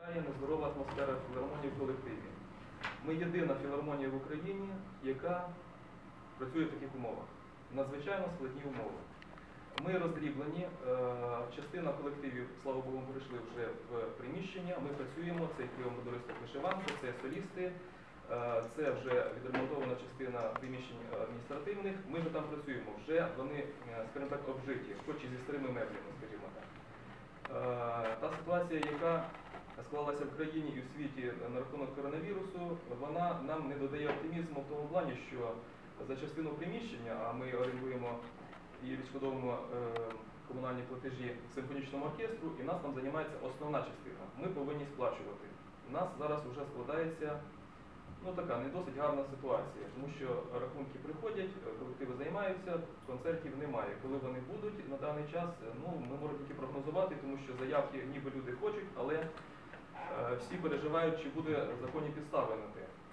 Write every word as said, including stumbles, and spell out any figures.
Нездорова атмосфера філармонії в колективі. Ми єдина філармонія в Україні, яка працює в таких умовах. Надзвичайно складні умови. Ми роздріблені, частина колективів, слава Богу, перейшли вже в приміщення, ми працюємо, це тріо модулистів вишиванки, це солісти, це вже відремонтована частина приміщень адміністративних, ми вже там працюємо, вже вони, скажімо так, обжиті, хоч і зі старими меблями, скажімо так. Та ситуація, яка склалася в країні і в світі на рахунок коронавірусу, вона нам не додає оптимізму в тому плані, що за частину приміщення, а ми орендуємо і відшкодовуємо е, комунальні платежі симфонічному оркестру, і нас там займається основна частина. Ми повинні сплачувати. У нас зараз вже складається ну, така не досить гарна ситуація, тому що рахунки приходять, колективи займаються, концертів немає. Коли вони будуть на даний час, ну, ми можемо тільки прогнозувати, тому що заявки ніби люди хочуть, але е, всі переживають, чи буде законні підстави на те.